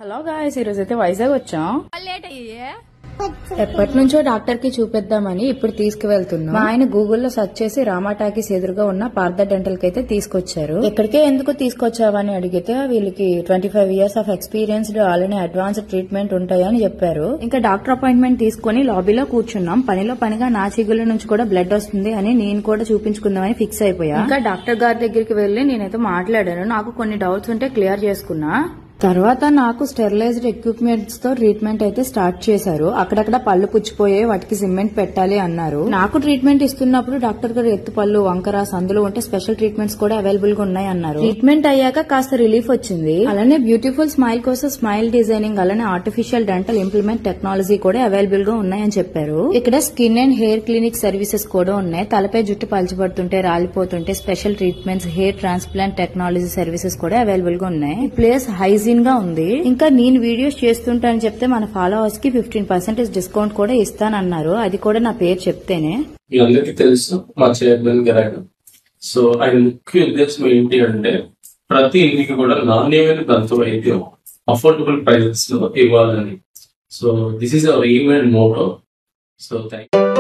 Hello guys, ఈ రోజు అయితే వైజాగ్ వచ్చాం. ఎప్పటి నుంచో డాక్టర్ కి చూపిద్దామని ఇప్పుడు తీసుకువెళ్తున్నాం. మా ఆయన గూగుల్లో సెర్చ్ చేసి రామా టాకీస్ ఎదురుగా ఉన్న పార్థ డెంటల్ కి అయితే తీసుకొచ్చారు. ఇక్కడికే ఎందుకు తీసుకొచ్చావని అడిగితే వీళ్ళకి 25 years of experienced already advanced treatment ఉంటాయని చెప్పారు. ఇంకా డాక్టర్ అపాయింట్మెంట్ తీసుకుని లాబీలో కూర్చున్నాం. పనిలో పనిగా నా చిగుళ్ళ నుంచి కూడా బ్లడ్ వస్తుంది అని నేను కూడా చూపించుకుందామని ఫిక్స్ అయిపోయా. ఇంకా డాక్టర్ గారి దగ్గరికి వెళ్లి నేనైతే మాట్లాడాను. నాకు కొన్ని డౌట్స్ ఉంటే క్లియర్ చేసుకున్నా. తర్వాత నాకు స్టెరిలైజ్డ్ ఎక్విప్మెంట్స్ తో ట్రీట్మెంట్ అయితే స్టార్ట్ చేశారు. అక్కడక్కడ పళ్ళు పుచ్చిపోయే వాటికి సిమెంట్ పెట్టాలి అన్నారు. నాకు ట్రీట్మెంట్ ఇస్తున్నప్పుడు డాక్టర్ గారు ఎత్తు పళ్ళు, వంకర, సందులు ఉంటే స్పెషల్ ట్రీట్మెంట్స్ కూడా అవైలబుల్ గా ఉన్నాయి అన్నారు. ట్రీట్మెంట్ అయ్యాక కాస్త రిలీఫ్ వచ్చింది. అలానే బ్యూటిఫుల్ స్మైల్ కోసం స్మైల్ డిజైనింగ్, అలానే ఆర్టిఫిషియల్ డెంటల్ ఇంప్లిమెంట్ టెక్నాలజీ కూడా అవైలబుల్ గా ఉన్నాయని చెప్పారు. ఇక్కడ skin and hair clinic services కూడా ఉన్నాయి. తలపై జుట్టు పలచబడుతుంటే, రాలిపోతుంటే special treatments, hair transplant technology services కూడా అవైలబుల్ గా ఉన్నాయి. ఈ ప్లేస్ హైజీన్ గా ఉంది. ఇంకా నేను వీడియోస్ చేస్తుంటానని చెప్తే మన ఫాలోవర్స్ కి 15% డిస్కౌంట్ కూడా ఇస్తానన్నారు. అది కూడా నా పేరు చెప్తేనే. మీ అందరికీ తెలుసు మా చైర్మన్ గారు. సో ఆయన ముఖ్య ఉద్దేశం ఏంటి అంటే ప్రతి ఇంటికి కూడా నాణ్యమైన దంత వైద్యం అఫోర్డబుల్ ప్రైజెస్ లో ఇవ్వాలని. So this is our aim and motto. So thank you.